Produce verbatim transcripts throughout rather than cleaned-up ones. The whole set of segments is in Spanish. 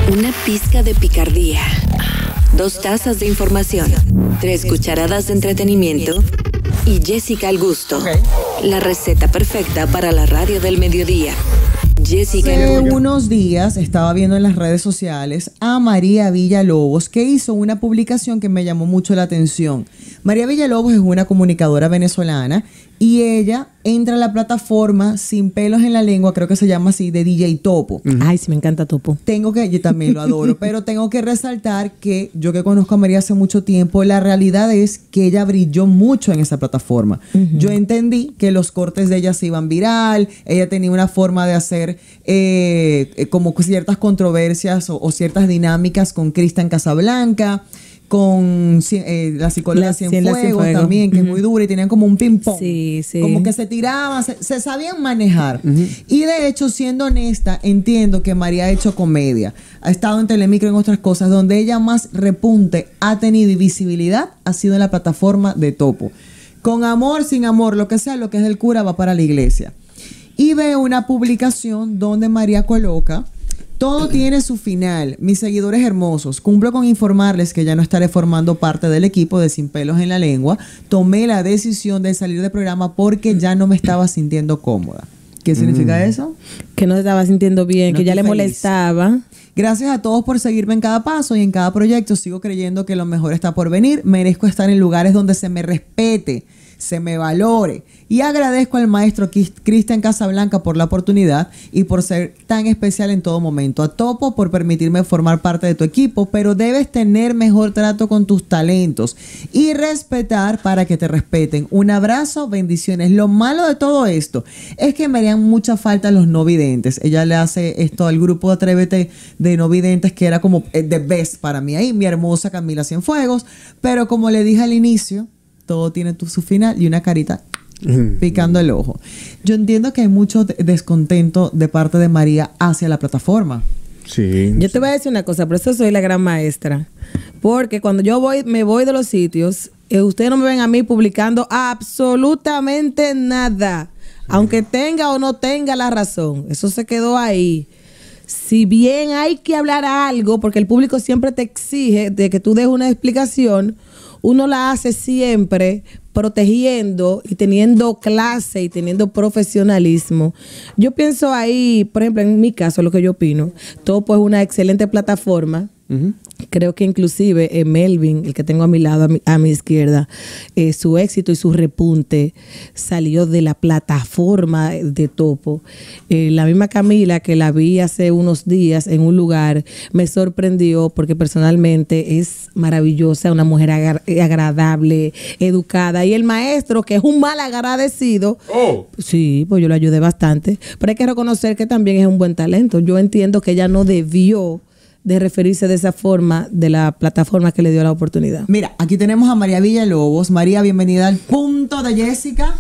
Una pizca de picardía. Dos tazas de información. Tres cucharadas de entretenimiento. Y Jessica al gusto. Okay. La receta perfecta para la radio del mediodía. Jessica Hace unos días estaba viendo en las redes sociales a María Villalobos, que hizo una publicación que me llamó mucho la atención. María Villalobos es una comunicadora venezolana y ella entra a la plataforma Sin Pelos en la Lengua, creo que se llama así, de D J Topo. Uh-huh. Ay, sí, me encanta Topo. Tengo que, yo también lo adoro, pero tengo que resaltar que yo que conozco a María hace mucho tiempo, la realidad es que ella brilló mucho en esa plataforma. Uh-huh. Yo entendí que los cortes de ella se iban viral, ella tenía una forma de hacer eh, como ciertas controversias o, o ciertas dinámicas con Cristian Casablanca, con eh, la psicóloga la, Cienfuegos, Cienfuegos también, que uh-huh. es muy dura, y tenían como un ping-pong. Sí, sí. Como que se tiraban, se, se sabían manejar. Uh-huh. Y de hecho, siendo honesta, entiendo que María ha hecho comedia. Ha estado en Telemicro, en otras cosas, donde ella más repunte ha tenido y visibilidad ha sido en la plataforma de Topo. Con amor, sin amor, lo que sea, lo que es del cura va para la iglesia. Y veo una publicación donde María coloca: todo tiene su final. Mis seguidores hermosos, cumplo con informarles que ya no estaré formando parte del equipo de Sin Pelos en la Lengua. Tomé la decisión de salir del programa porque ya no me estaba sintiendo cómoda. ¿Qué significa mm. eso? Que no se estaba sintiendo bien, no que ya le feliz. molestaba. Gracias a todos por seguirme en cada paso y en cada proyecto. Sigo creyendo que lo mejor está por venir. Merezco estar en lugares donde se me respete, se me valore, y agradezco al maestro Cristian Casablanca por la oportunidad y por ser tan especial en todo momento. A Topo por permitirme formar parte de tu equipo, pero debes tener mejor trato con tus talentos y respetar para que te respeten. Un abrazo, bendiciones. Lo malo de todo esto es que me harían mucha falta los no videntes. Ella le hace esto al grupo Atrévete de no videntes, que era como the best para mí ahí, mi hermosa Camila Cienfuegos, pero como le dije al inicio, todo tiene tu, su final y una carita picando el ojo. Yo entiendo que hay mucho descontento de parte de María hacia la plataforma. Sí. Yo te voy a decir una cosa, por eso soy la gran maestra. Porque cuando yo voy, me voy de los sitios, eh, ustedes no me ven a mí publicando absolutamente nada. Aunque tenga o no tenga la razón. Eso se quedó ahí. Si bien hay que hablar algo, porque el público siempre te exige de que tú des una explicación, uno la hace siempre protegiendo y teniendo clase y teniendo profesionalismo. Yo pienso ahí, por ejemplo, en mi caso, lo que yo opino, Topo es una excelente plataforma. Uh-huh. Creo que inclusive eh, Melvin, el que tengo a mi lado, a mi, a mi izquierda, eh, su éxito y su repunte salió de la plataforma de Topo. Eh, la misma Camila, que la vi hace unos días en un lugar, me sorprendió porque personalmente es maravillosa, una mujer agar- agradable, educada. Y el maestro, que es un mal agradecido, oh. sí, pues yo lo ayudé bastante, pero hay que reconocer que también es un buen talento. Yo entiendo que ella no debió de referirse de esa forma de la plataforma que le dio la oportunidad. Mira, aquí tenemos a María Villalobos. María, bienvenida al punto de Jessica.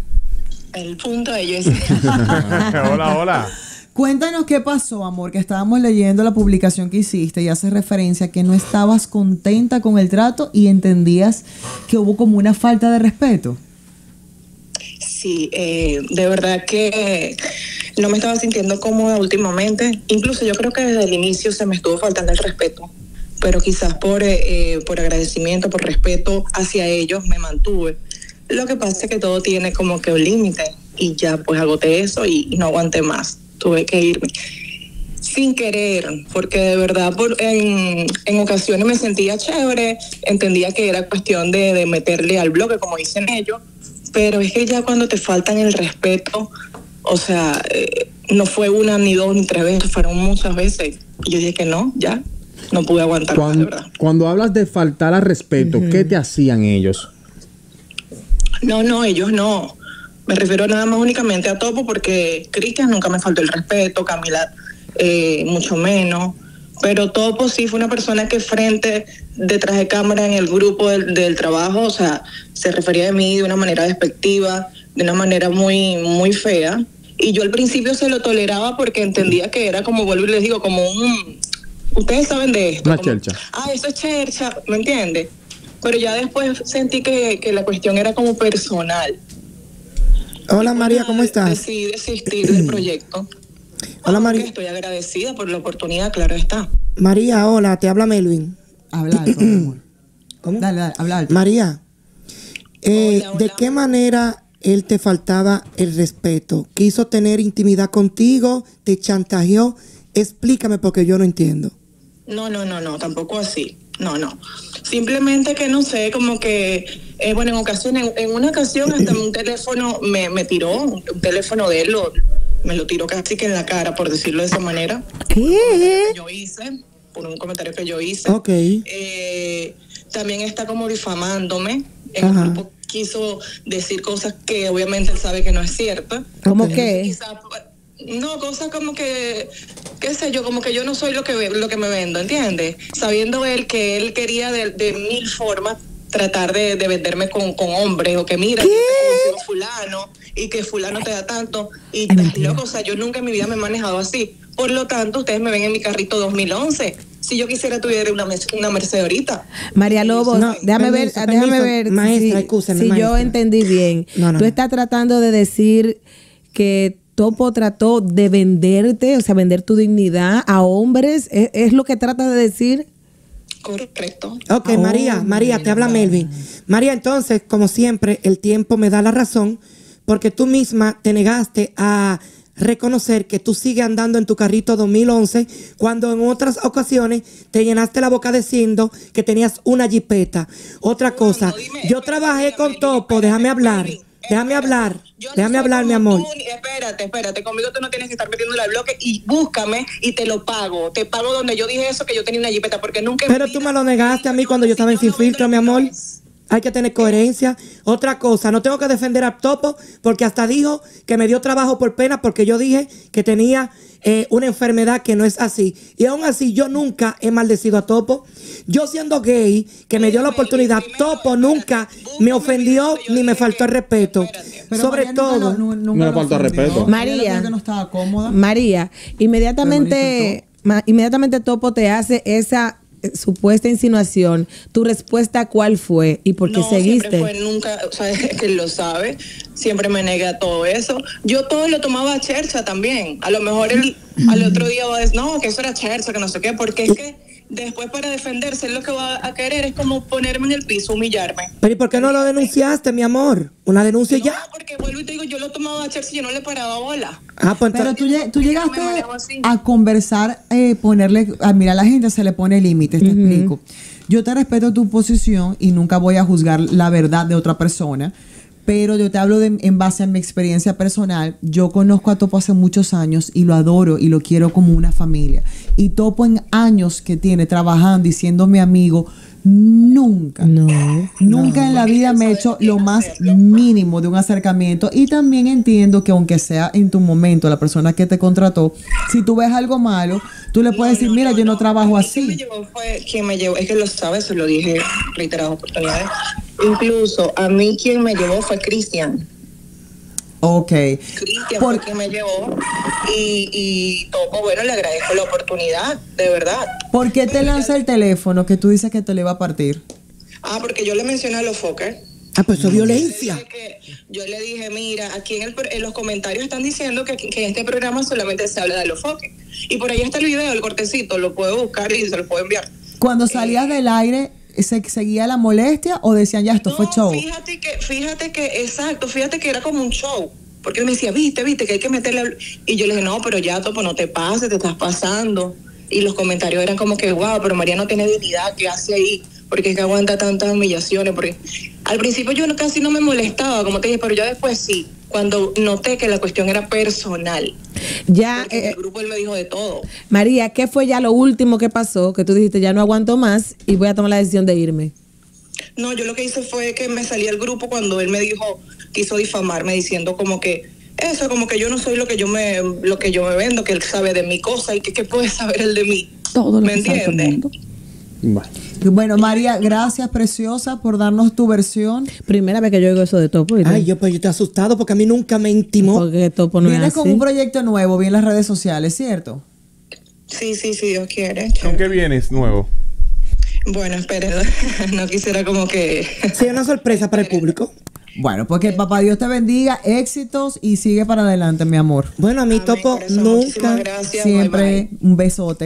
El punto de Jessica. Hola, hola. Cuéntanos qué pasó, amor, que estábamos leyendo la publicación que hiciste y hace referencia a que no estabas contenta con el trato y entendías que hubo como una falta de respeto. Sí, eh, de verdad que no me estaba sintiendo cómoda últimamente. Incluso yo creo que desde el inicio se me estuvo faltando el respeto, pero quizás por, eh, por agradecimiento, por respeto hacia ellos me mantuve. Lo que pasa es que todo tiene como que un límite y ya pues agoté eso y, y no aguanté más. Tuve que irme sin querer, porque de verdad por, en, en ocasiones me sentía chévere, entendía que era cuestión de, de meterle al bloque, como dicen ellos, pero es que ya cuando te faltan el respeto, o sea, eh, no fue una, ni dos, ni tres veces, fueron muchas veces. Y yo dije que no, ya, no pude aguantar cuando, más, de verdad. Cuando hablas de faltar al respeto, uh-huh. ¿qué te hacían ellos? No, no, ellos no. Me refiero nada más únicamente a Topo, porque Cristian nunca me faltó el respeto, Camila eh, mucho menos. Pero Topo sí fue una persona que frente, detrás de cámara en el grupo del, del trabajo, o sea, se refería de mí de una manera despectiva, de una manera muy, muy fea. Y yo al principio se lo toleraba porque entendía que era como, vuelvo y les digo, como un... Ustedes saben de esto. Una como, chercha. Ah, eso es chercha, ¿me entiendes? Pero ya después sentí que, que la cuestión era como personal. Hola María, ¿cómo estás? Decidí desistir del proyecto. Hola María. Estoy agradecida por la oportunidad, claro está. María, hola, te habla Melvin. Habla alto, mi amor. ¿Cómo? Dale, dale, habla alto. María, eh, Hola, hola. ¿de qué manera él te faltaba el respeto? ¿Quiso tener intimidad contigo? ¿Te chantajeó? Explícame porque yo no entiendo. No, no, no, no, tampoco así. No, no. Simplemente que no sé, como que, eh, bueno, en ocasiones, en, en una ocasión hasta un teléfono me, me tiró, un, un teléfono de él, lo, me lo tiró casi que en la cara, por decirlo de esa manera. ¿Qué? Yo hice, por un comentario que yo hice. Ok. Eh, también está como difamándome. En Ajá. el grupo quiso decir cosas que obviamente él sabe que no es cierta. ¿Cómo Ok. qué? Quizás, no, cosas como que, qué sé yo, como que yo no soy lo que ve- lo que me vendo, ¿entiendes? Sabiendo él que él quería de, de mil formas tratar de, de venderme con, con hombres, o que mira, yo te consigo fulano, y que fulano te da tanto, y estás loco, o sea, yo nunca en mi vida me he manejado así. Por lo tanto, ustedes me ven en mi carrito dos mil once. Si yo quisiera tuviera una, Merce- una Mercedes ahorita. María Lobos, No, déjame permiso, ver, déjame permiso, ver maestra, si, excúseme, si yo maestra. entendí bien. No, no, Tú no. estás tratando de decir que Topo trató de venderte, o sea, vender tu dignidad a hombres. ¿Es, es lo que tratas de decir? Correcto. Ok, Oh, María, María, te habla Melvin. María, entonces, como siempre, el tiempo me da la razón porque tú misma te negaste a reconocer que tú sigues andando en tu carrito dos mil once cuando en otras ocasiones te llenaste la boca diciendo que tenías una jipeta. Otra cosa, No, dime, yo espérate, trabajé mira, con Melvin, Topo, espérate, déjame hablar, Melvin, déjame espérate. hablar, Yo no déjame soy hablar, mi como amor. tú, ni- espérate, espérate, conmigo tú no tienes que estar metiéndole al bloque y búscame y te lo pago. Te pago donde yo dije eso, que yo tenía una jipeta, porque nunca... en Pero mi tú vida- me lo negaste a mí cuando yo estaba en Si Sin no vendo Filtro, lo mi que no amor. es. Hay que tener coherencia. Otra cosa, no tengo que defender a Topo porque hasta dijo que me dio trabajo por pena porque yo dije que tenía eh, una enfermedad que no es así. Y aún así yo nunca he maldecido a Topo. Yo siendo gay, que me dio la oportunidad, Topo nunca me ofendió ni me faltó el respeto. Pero Sobre María nunca todo... lo- nu- nunca No le lo falta ofendió. respeto. Ella María. lo que dijo que no estaba cómoda. María, inmediatamente, ma- inmediatamente Topo te hace esa eh, supuesta insinuación. ¿Tu respuesta cuál fue y por qué No, seguiste? siempre fue nunca, o sea, que él lo sabe, siempre me nega todo eso. Yo todo lo tomaba a chercha también. A lo mejor él al otro día va a decir, no, que eso era chercha, que no sé qué, porque es que después para defenderse él lo que va a querer es como ponerme en el piso, humillarme. Pero ¿y por qué no lo denunciaste, mi amor? Una denuncia y No, ya. porque vuelvo y te digo, yo lo tomaba a chercha y yo no le paraba bola. Ah, pues Pero entonces- tú, lle- tú llegaste me manejo así. a conversar, eh, ponerle, a mira, a la gente se le pone límites, te explico. Yo te respeto tu posición y nunca voy a juzgar la verdad de otra persona, pero yo te hablo de, en base a mi experiencia personal. Yo conozco a Topo hace muchos años y lo adoro y lo quiero como una familia. Y Topo en años que tiene trabajando y siendo mi amigo, nunca, No. nunca en la vida me he hecho lo más mínimo de un acercamiento. Y también entiendo que aunque sea en tu momento la persona que te contrató, si tú ves algo malo, tú le puedes No, decir, no, mira, no, yo no no. trabajo A mí quien me así. llevó fue quien me llevó, es que lo sabes, se lo dije reiteradas oportunidades. Incluso a mí quien me llevó fue Cristian. Ok. Cristian Por- fue quien me llevó y, y Topo, bueno, le agradezco la oportunidad, de verdad. ¿Por qué te lanza el teléfono que tú dices que te le va a partir? Ah, porque yo le mencioné a los Fokker. Ah, pues eso es violencia. Yo le dije que- Yo le dije, mira, aquí en, el, pro- en los comentarios están diciendo que, que en este programa solamente se habla de los Fokker. Y por ahí está el video, el cortecito, lo puedo buscar y se lo puedo enviar. Cuando salías del aire, ¿se seguía la molestia o decían ya esto No, fue show? Fíjate que, fíjate que, exacto, fíjate que era como un show. Porque él me decía, viste, viste, que hay que meterle. al-". Y yo le dije, no, pero ya, Topo, no te pases, te estás pasando. Y los comentarios eran como que, wow, pero María no tiene dignidad, ¿qué hace ahí? Porque es que aguanta tantas humillaciones. Porque al principio yo no- casi no me molestaba, como te dije, pero ya después sí, cuando noté que la cuestión era personal. Ya, Porque en eh, el grupo él me dijo de todo. María, ¿qué fue ya lo último que pasó? Que tú dijiste, ya no aguanto más y voy a tomar la decisión de irme. No, yo lo que hice fue que me salí del grupo cuando él me dijo, quiso difamarme diciendo como que eso, como que yo no soy lo que yo me lo que yo me vendo, que él sabe de mi cosa y que qué puede saber él de mí. Todo lo ¿Me que sabe todo el entiendes? mundo. Bueno. Bueno, María, gracias, preciosa, por darnos tu versión. Primera vez que yo oigo eso de Topo. ¿viste? Ay, yo pues yo estoy asustado porque a mí nunca me intimó. Porque Topo no es Vienes así. con un proyecto nuevo, vi en las redes sociales, ¿cierto? Sí, sí, sí, Dios quiere. ¿Con qué vienes nuevo? Bueno, esperen, no quisiera como que... Sí, una sorpresa para el público. Bueno, pues que papá Dios te bendiga, éxitos y sigue para adelante, mi amor. Bueno, a mí Amén, Topo corazón, nunca... muchísimas gracias, Siempre bye, bye. un besote.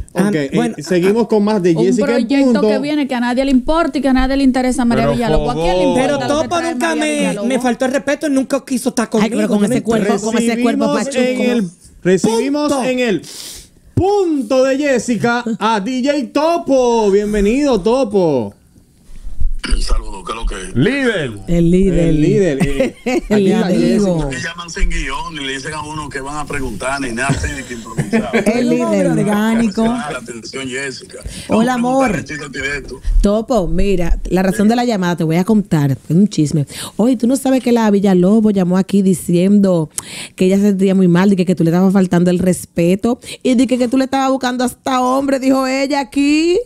Ok, Ah, bueno, eh, seguimos con más de Un Jessica el proyecto punto. que viene que a nadie le importa y que a nadie le interesa a María Pero, Villalobos. ¿A quién le por importa? Pero favor. lo que Topo trae nunca María me, Villalobos? me faltó el respeto y nunca quiso estar conmigo. pero con Yo ese no cuerpo, entiendo. con ese cuerpo Recibimos pachuco. en el, recibimos Punto. en el punto de Jessica a D J Topo. Bienvenido, Topo. Un saludo, ¿qué es lo que es? Líder. El líder. El líder. eh, El aquí la líder. Jessica. Me llaman sin guión y le dicen a uno que van a preguntar ni nada, así, ni que improvisar. El líder. hombre orgánico. La atención, Jessica. Hola, Vamos a amor. preguntar el chiste directo. Topo, mira, la razón de la llamada te voy a contar, es un chisme. Oye, tú no sabes que la Villalobos llamó aquí diciendo que ella se sentía muy mal, de que, que tú le estabas faltando el respeto y de que, que tú le estabas buscando hasta hombre, dijo ella aquí.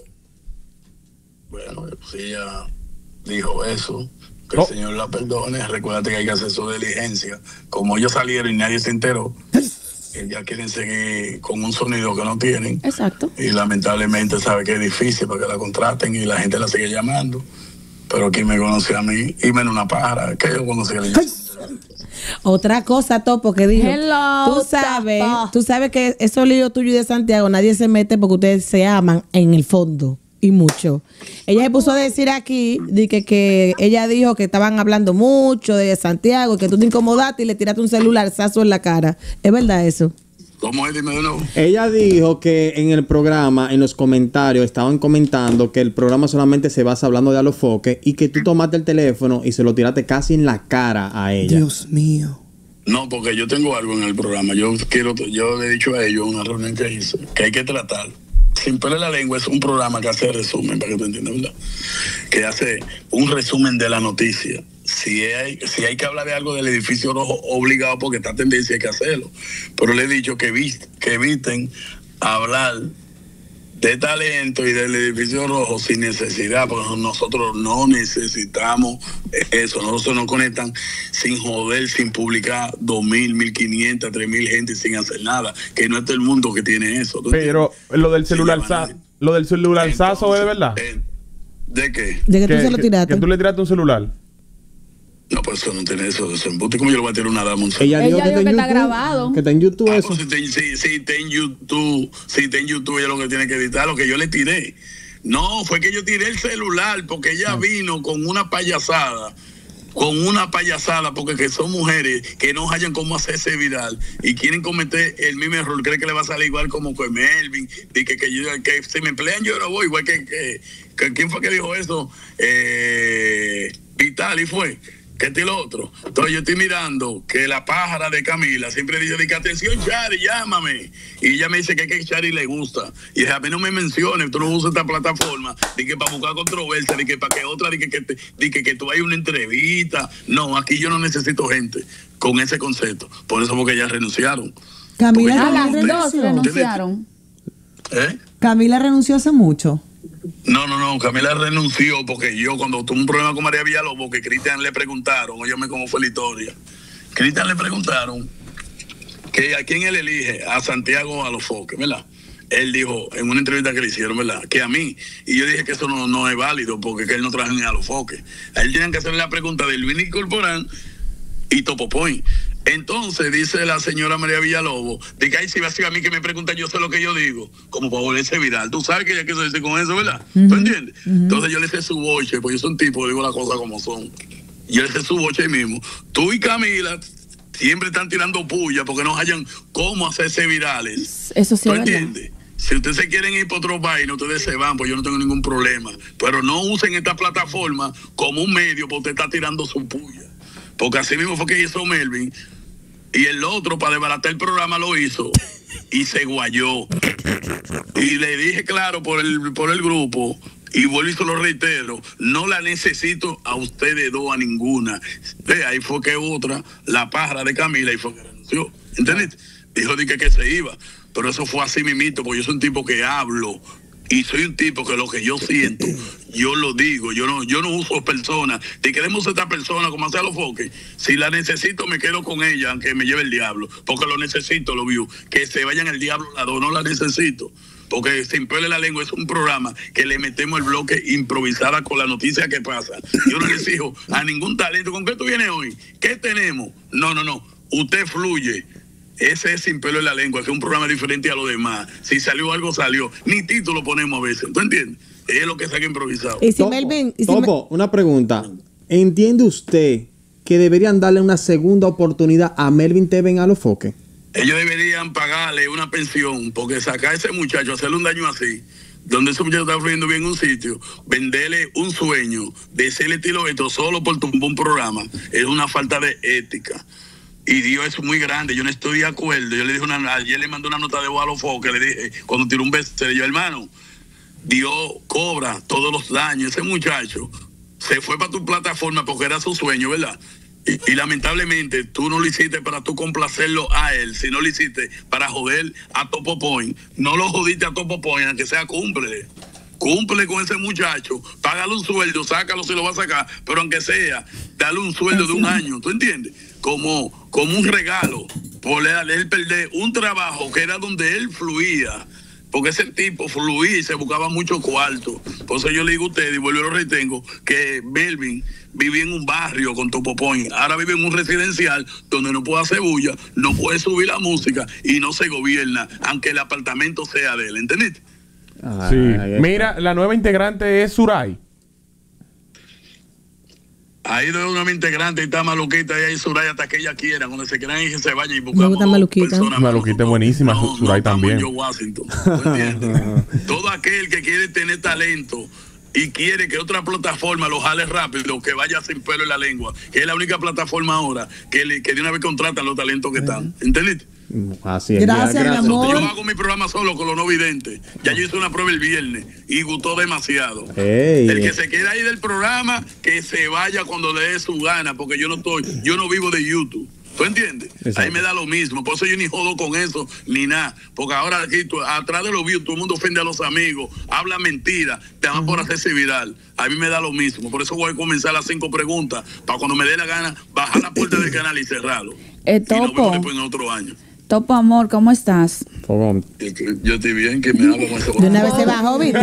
Bueno, pues ella dijo eso. Que Oh. el Señor la perdone. Recuérdate que hay que hacer su diligencia. Como ellos salieron y nadie se enteró, ellas quieren seguir con un sonido que no tienen. Exacto. Y lamentablemente sabe que es difícil para que la contraten y la gente la sigue llamando. Pero quien me conoce a mí, y menos una pájara, que yo conocí a la Otra cosa, Topo, que dijo, Hello, tú sabes, Topo. tú sabes que esos líos tuyos y de Santiago nadie se mete porque ustedes se aman en el fondo y mucho. Ella se puso a decir aquí de que, que ella dijo que estaban hablando mucho de Santiago, que tú te incomodaste y le tiraste un celularzazo en la cara. ¿Es verdad eso? ¿Cómo es? Dime de nuevo. Ella dijo que en el programa, en los comentarios, estaban comentando que el programa solamente se basa hablando de Alofoque y que tú tomaste el teléfono y se lo tiraste casi en la cara a ella. Dios mío. No, porque yo tengo algo en el programa. Yo quiero, yo le he dicho a ellos en una reunión que hice, que hay que tratar. Sin pelo en la lengua es un programa que hace resumen, para que tú entiendas, ¿verdad? Que hace un resumen de la noticia. Si hay, si hay que hablar de algo del edificio rojo, obligado, porque está tendencia, hay que hacerlo. Pero le he dicho que, vis- que eviten hablar de talento y del edificio rojo sin necesidad, porque nosotros no necesitamos eso. Nosotros nos conectan sin joder, sin publicar dos mil, mil quinientas, tres mil gente sin hacer nada, que no es todo el mundo que tiene eso. ¿tú Pero lo del Sí, celular, llaman. lo del celularzazo es de verdad. Eh, ¿De qué? De que tú Que, se lo que- tiraste. que tú le tiraste un celular. No, pues eso no tiene eso. eso embute. ¿Cómo yo le voy a tirar una dama? un celular? Ella dijo Ella que, dijo está que en está YouTube, grabado. que está en YouTube Ah, eso. pues, si, te- si, si está en YouTube, si está en YouTube, ella lo que tiene que editar, lo que yo le tiré. No, fue que yo tiré el celular porque ella vino con una payasada, con una payasada, porque que son mujeres que no hallan cómo hacerse viral y quieren cometer el mismo error, cree que le va a salir igual como con Melvin, y que, que, yo, que si me emplean yo no voy, igual que, que, que ¿quién fue que dijo eso? Eh, Vitali fue. Que este y lo otro. Entonces yo estoy mirando que la pájara de Camila siempre dice, de que atención Chari, llámame. Y ella me dice que, que Chari le gusta. Y dije, a mí no me menciones, tú no usas esta plataforma, de que para buscar controversia, de que para que otra, de que, que, te- de que, que tú hay una entrevista. No, aquí yo no necesito gente con ese concepto. Por eso porque ellas renunciaron. Camila Porque A las también dos renunció. renunciaron. ¿Eh? Camila renunció hace mucho. No, no, no, Camila renunció porque yo cuando tuve un problema con María Villalobos, que Cristian le preguntaron, óyeme cómo fue la historia, Cristian le preguntaron que a quién él elige, a Santiago o a los Foques, ¿verdad? Él dijo en una entrevista que le hicieron, ¿verdad? Que a mí, y yo dije que eso no, no es válido porque que él no trabaja ni a los Foques. A él tenían que hacerle la pregunta del Luis Corporán y Topo Point. Entonces dice la señora María Villalobos, de que ay, si va a ser a mí que me preguntan, yo sé lo que yo digo, como para volverse viral. Tú sabes que ella quiso decir con eso, ¿verdad? ¿Tú entiendes? Entonces yo le sé su boche, porque yo soy un tipo, digo las cosas como son. Yo le sé su boche ahí mismo. Tú y Camila siempre están tirando puya porque no hayan cómo hacerse virales. Eso sí ¿Tú es verdad. entiendes? Si ustedes se quieren ir por otro país, ustedes se van, pues yo no tengo ningún problema. Pero no usen esta plataforma como un medio porque usted está tirando su puya. Porque así mismo fue que hizo Melvin. Y el otro, para desbaratar el programa, lo hizo. Y se guayó. Y le dije claro por el, por el grupo. Y vuelvo y se lo reitero. No la necesito a ustedes dos, a ninguna. Ve, ahí fue que otra, la pájara de Camila, y fue que renunció. ¿Entendés? Dijo de que, que se iba. Pero eso fue así mimito, porque yo soy un tipo que hablo. Y soy un tipo que lo que yo siento, yo lo digo. Yo no yo no uso personas. Si queremos esta persona como hacer los foques, si la necesito me quedo con ella, aunque me lleve el diablo. Porque lo necesito, lo vio. Que se vayan el diablo las dos, no la necesito. Porque Sin Pelo en la Lengua es un programa que le metemos el bloque improvisada con la noticia que pasa. Yo no le exijo a ningún talento. ¿Con qué tú vienes hoy? ¿Qué tenemos? No, no, no. Usted fluye. Ese es Sin Pelo en la Lengua, que es un programa diferente a los demás. Si salió algo, salió. Ni título ponemos a veces. ¿Tú entiendes? Es lo que saca improvisado. Y si Topo, Melvin. Y si Topo, una pregunta. ¿Entiende usted que deberían darle una segunda oportunidad a Melvin T V en Alofoque? Ellos deberían pagarle una pensión, porque sacar a ese muchacho, hacerle un daño así, donde ese muchacho está fluyendo bien en un sitio, venderle un sueño de ser estilo esto solo por tumbar un programa, es una falta de ética. Y Dios es muy grande, yo no estoy de acuerdo. Yo le dije una, ayer le mandé una nota de voz a Alofoque, le dije, cuando tiró un beso, le dije, hermano, Dios cobra todos los daños. Ese muchacho se fue para tu plataforma porque era su sueño, ¿verdad? Y, y lamentablemente tú no lo hiciste para tú complacerlo a él, sino lo hiciste para joder a Topo Point. No lo jodiste a Topo Point, aunque sea cumple. Cumple con ese muchacho, págale un sueldo, sácalo si lo va a sacar, pero aunque sea, dale un sueldo de un año, ¿tú entiendes? Como, como un regalo, por él perder un trabajo que era donde él fluía. Porque ese tipo fluía y se buscaba mucho cuarto. Por eso yo le digo a ustedes, y vuelvo y lo retengo, que Melvin vivía en un barrio con Topo Point. Ahora vive en un residencial donde no puede hacer bulla, no puede subir la música y no se gobierna, aunque el apartamento sea de él. ¿Entendiste? Sí. Mira, la nueva integrante es Suray. Ahí de una integrante está Maluquita y ahí Suray hasta que ella quiera, cuando se quieran y que se vaya y buscamos. Me gusta Maluquita. personas. Maluquita es buenísima, No, Suray no, también. Yo Washington, ¿tú entiendes? Todo aquel que quiere tener talento y quiere que otra plataforma lo jale rápido, que vaya Sin Pelo en la Lengua, que es la única plataforma ahora que, le, que de una vez contratan los talentos que están. ¿Entendiste? Así es. Gracias, mi amor. Yo hago mi programa solo con los no videntes. Ya yo hice una prueba el viernes y gustó demasiado. Ey. El que se queda ahí del programa, que se vaya cuando le dé su gana, porque yo no estoy, yo no vivo de YouTube. ¿Tú entiendes? Exacto. Ahí me da lo mismo. Por eso yo ni jodo con eso, ni nada. Porque ahora aquí, tú, atrás de los views, todo el mundo ofende a los amigos, habla mentira, te van por hacerse viral. A mí me da lo mismo. Por eso voy a comenzar las cinco preguntas, para cuando me dé la gana, bajar la puerta del canal y cerrarlo. Eh, Y nos Topo. vemos después en otro año. Topo, amor, ¿cómo estás? Fogón. Yo estoy bien, que me hablo con ese De una vez se bajó, ¿viste?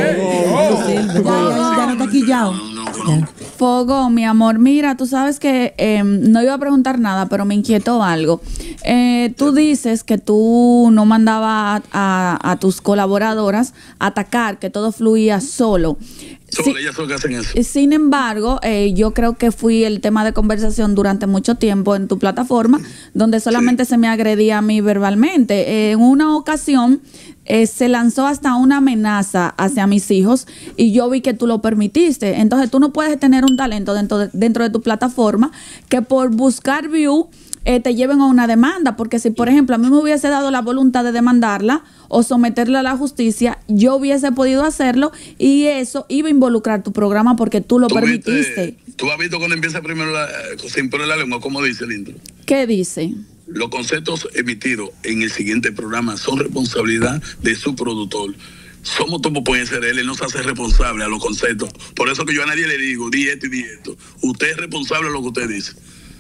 Ya, ya, ya no está quillado. No, no, no. Fogo, mi amor, mira, tú sabes que eh, no iba a preguntar nada, pero me inquietó algo. Eh, tú dices que tú no mandabas a, a tus colaboradoras atacar, que todo fluía solo. Solo Sí. ellas son que hacen eso. Sin embargo, eh, yo creo que fui el tema de conversación durante mucho tiempo en tu plataforma, donde solamente se me agredía a mí verbalmente. Eh, en una ocasión eh, se lanzó hasta una amenaza hacia mis hijos y yo vi que tú lo permitiste. Entonces tú no puedes tener un talento dentro de, dentro de tu plataforma que por buscar view eh, te lleven a una demanda, porque si por ejemplo a mí me hubiese dado la voluntad de demandarla o someterla a la justicia, yo hubiese podido hacerlo y eso iba a involucrar tu programa porque tú lo ¿Tú permitiste. viste- ¿Tú has visto cuando empieza primero la, eh, Sin Pelo en la Lengua, como dice el intro? ¿Qué dice? Los conceptos emitidos en el siguiente programa son responsabilidad de su productor. Somos Topo Point S R L, él no se hace responsable a los conceptos. Por eso que yo a nadie le digo, di esto y di esto. Usted es responsable de lo que usted dice.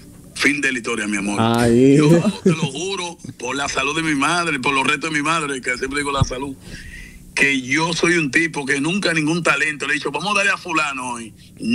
Fin de la historia, mi amor. Ay. Yo te lo juro, por la salud de mi madre, por los restos de mi madre, que siempre digo la salud, que yo soy un tipo que nunca ningún talento le he dicho, vamos a darle a fulano hoy.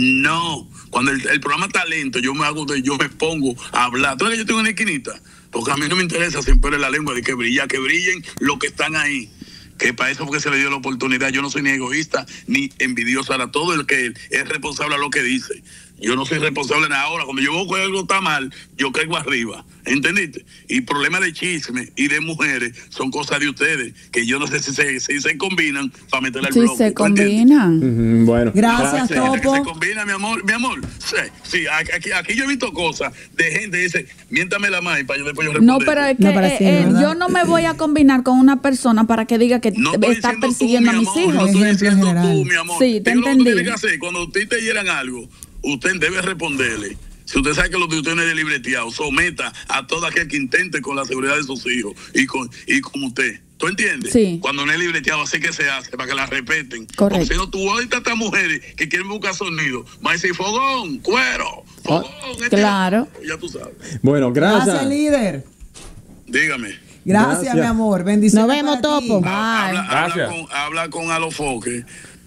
No. Cuando el, el programa talento, yo me hago, de, yo me pongo a hablar. ¿Tú sabes que yo tengo una esquinita? Porque a mí no me interesa siempre la lengua de que brilla, que brillen los que están ahí. Que para eso porque se le dio la oportunidad. Yo no soy ni egoísta ni envidioso. Ahora todo el que es responsable a lo que dice. Yo no soy responsable de ahora. Cuando yo veo que algo está mal, yo caigo arriba. ¿Entendiste? Y problemas de chisme y de mujeres son cosas de ustedes, que yo no sé si se, si se combinan para meterle al Si bloque. se ¿tú entiendes? combinan. Ujú, bueno. Gracias, Sí, que Topo. se combina, mi amor, mi amor. Sí, sí, aquí, aquí yo he visto cosas de gente que dice, miéntame la mano para yo después yo No, responder. pero es que No, pero eh, sí, eh, ¿verdad? yo no me voy a combinar con una persona para que diga que No estoy está diciendo persiguiendo tú, a mi mis amor, hijos. No estoy Ejemplo diciendo general. tú, mi amor. Sí, te Digo, lo que entendí. usted tiene que hacer, cuando a usted te hieran algo, usted debe responderle. Si usted sabe que lo de usted no es de libreteado, someta a todo aquel que intente con la seguridad de sus hijos y con, y con usted. ¿Tú entiendes? Sí. Cuando no es libreteado, así que se hace, para que la respeten. Correcto. Porque si no, tú ahorita estas mujeres que quieren buscar sonido, van a decir fogón, cuero, fogón. este- Claro. Ya tú sabes. Bueno, gracias. Gracias, líder. Dígame. Gracias, Gracias. mi amor. Bendiciones. Nos vemos, para ti. Topo. Ha- Habla, habla Gracias. con, habla con Alofoque,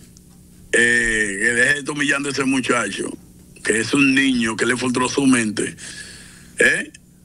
eh, que deje de estar humillando a ese muchacho, que es un niño que le filtró su mente. ¿Eh?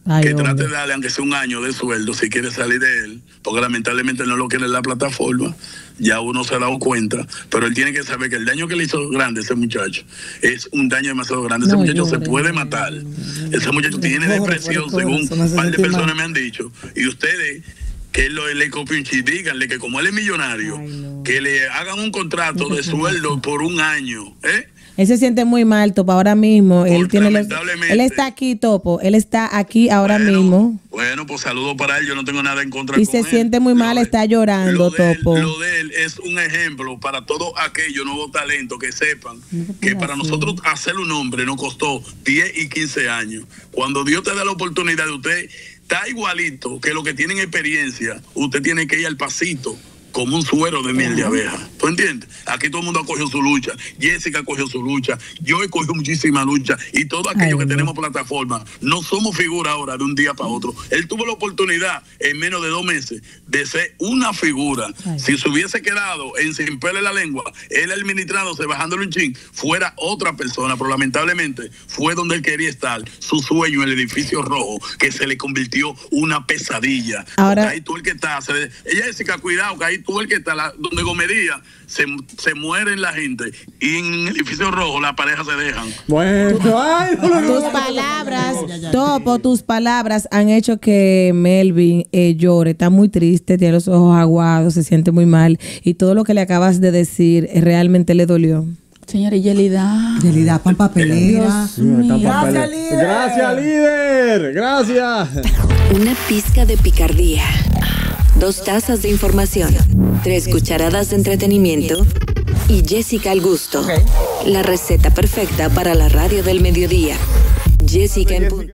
Ay, que hombre. trate de darle, aunque sea un año de sueldo, si quiere salir de él, porque lamentablemente no lo quiere en la plataforma, ya uno se ha dado cuenta, pero él tiene que saber que el daño que le hizo grande ese muchacho es un daño demasiado grande. Ese No, muchacho se llore, puede no, matar. no, no, Ese muchacho tiene Pobre, depresión, pobre, según se me hace un par de sentir personas mal. me han dicho. Y ustedes, que él lo, le copien un chip, díganle que como él es millonario, Ay, no. que le hagan un contrato de sueldo por un año, ¿eh? Él se siente muy mal, Topo, ahora mismo. Él, Porque tiene los- lamentablemente- él está aquí, Topo. Él está aquí ahora Bueno, mismo. Bueno, pues saludo para él, yo no tengo nada en contra Y con se él. siente muy mal, Lo de- está llorando, lo de él- Topo. Lo de él es un ejemplo para todos aquellos nuevos talentos que sepan que para nosotros hacer un hombre nos costó diez y quince años. Cuando Dios te da la oportunidad de usted, está igualito que los que tienen experiencia, usted tiene que ir al pasito. Como un suero de miel de abeja. ¿Tú entiendes? Aquí todo el mundo ha cogido su lucha. Jessica cogió su lucha. Yo he cogido muchísima lucha. Y todos aquellos Ay, que no. tenemos plataforma, no somos figura ahora de un día para otro. Él tuvo la oportunidad en menos de dos meses de ser una figura. Ay. Si se hubiese quedado en sin pelo en la lengua, él administrándose, bajándole un chin, fuera otra persona. Pero lamentablemente fue donde él quería estar. Su sueño, el edificio rojo, que se le convirtió una pesadilla. Ahora- Porque ahí tú el que está, se le- ella Jessica, cuidado, que ahí tú el que está, la- donde Gomería, se, se mueren la gente. Y en el edificio rojo las parejas se dejan. Bueno, ay, no, no, no. Tus palabras, Topo, tus palabras han hecho que Melvin eh, llore. Está muy triste, tiene los ojos aguados, se siente muy mal. Y todo lo que le acabas de decir eh, realmente le dolió. Señora Yelida. Yelida, pan papelera. Gracias, líder. Gracias, líder. Gracias. Una pizca de picardía. Dos tazas de información. Tres cucharadas de entretenimiento. Y Jessica al gusto. La receta perfecta para la radio del mediodía. Jessica en punto.